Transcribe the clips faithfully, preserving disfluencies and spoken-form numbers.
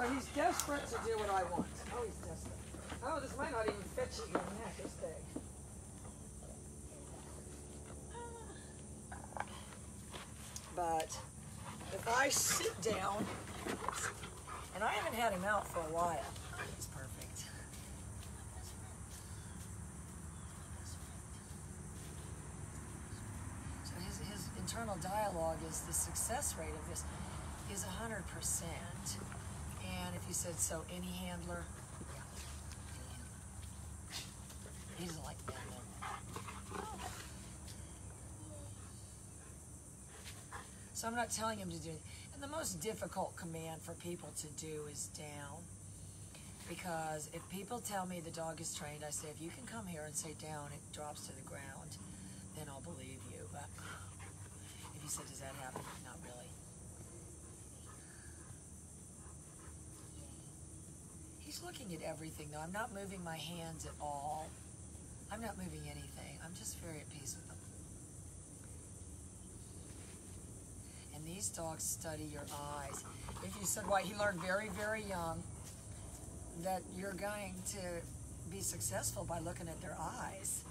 So he's desperate to do what I want. Oh, he's desperate. Oh, this might not even fit you in your neck. It's big. But if I sit down, and I haven't had him out for a while. He's perfect. So his, his internal dialogue is the success rate of this is one hundred percent. And if you said, so any handler, yeah, any handler. He doesn't like that. So I'm not telling him to do it. And the most difficult command for people to do is down. Because if people tell me the dog is trained, I say, if you can come here and say down, it drops to the ground, then I'll believe you. But if you said, does that happen? Not really. He's looking at everything, though. I'm not moving my hands at all. I'm not moving anything. I'm just very at peace with them. And these dogs study your eyes. If you said, why, he learned very, very young that you're going to be successful by looking at their eyes.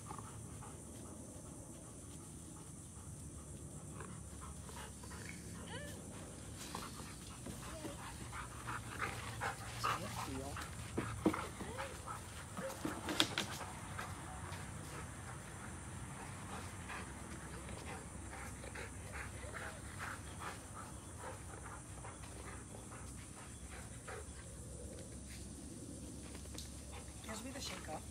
Gives me the shake up.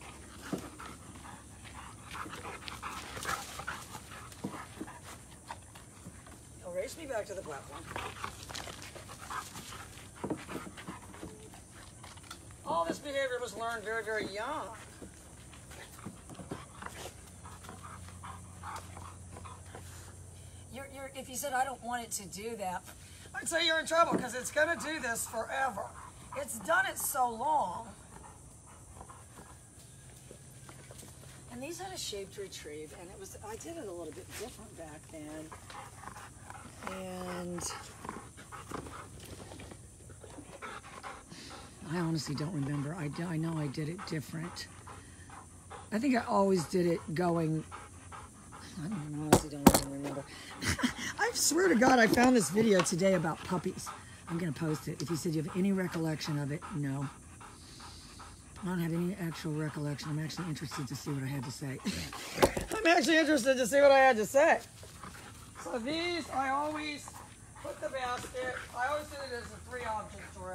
He'll race me back to the platform. All this behavior was learned very, very young. You're, you're, if you said, I don't want it to do that, I'd say you're in trouble because it's going to do this forever. It's done it so long. And these had a shaped retrieve, and it was, I did it a little bit different back then. And I honestly don't remember. I, I know I did it different. I think I always did it going, I don't know, honestly don't even remember. I swear to God, I found this video today about puppies. I'm going to post it. If you said you have any recollection of it, no. I don't have any actual recollection. I'm actually interested to see what I had to say. I'm actually interested to see what I had to say. So these, I always put the basket, I always did it as a three object drill.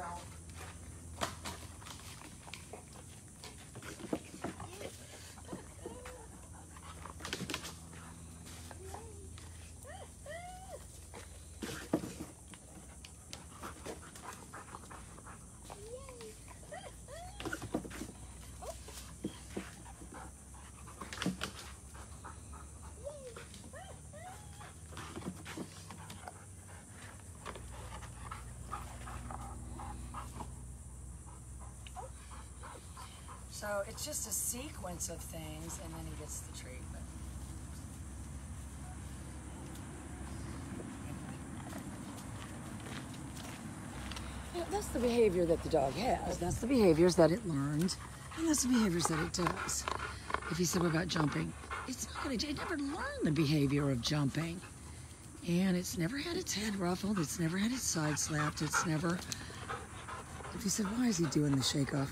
So it's just a sequence of things, and then he gets the treatment. Yeah, that's the behavior that the dog has. That's the behaviors that it learned, and that's the behaviors that it does. If you said about jumping, it's not going to, it never learned the behavior of jumping. And it's never had its head ruffled, it's never had its side slapped, it's never, if you said, why is he doing the shake off?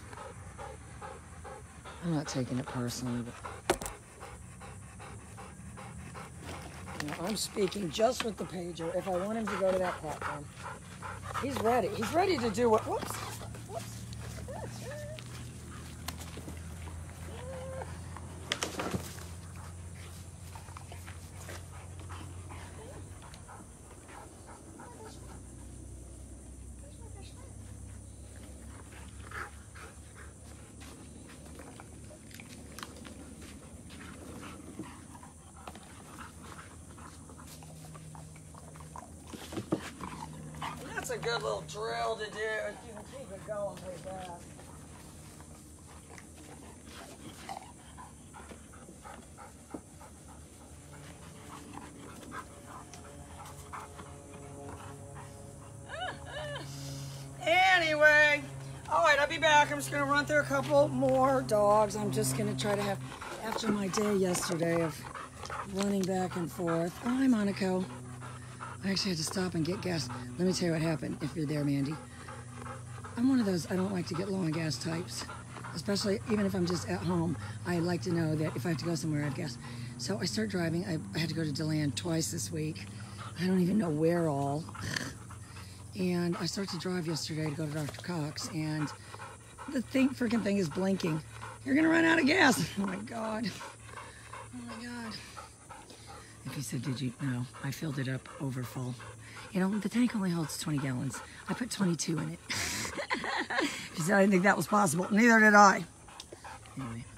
I'm not taking it personally, but you know, I'm speaking just with the pager. If I want him to go to that platform, he's ready. He's ready to do what, whoops, whoops. That's a good little drill to do. You can keep it going pretty fast. Anyway. I'll be back. I'm just going to run through a couple more dogs. I'm just going to try to have, after my day yesterday of running back and forth. Oh, hi, Monaco. I actually had to stop and get gas. Let me tell you what happened, if you're there, Mandy. I'm one of those, I don't like to get low on gas types. Especially, even if I'm just at home, I like to know that if I have to go somewhere, I have gas. So I start driving. I, I had to go to DeLand twice this week. I don't even know where all. And I started to drive yesterday to go to Doctor Cox, and the thing, freaking thing is blinking. You're gonna run out of gas. Oh my God. Oh my God. If you said, did you? No, I filled it up over full. You know, the tank only holds twenty gallons. I put twenty-two in it. She said I didn't think that was possible. Neither did I. Anyway.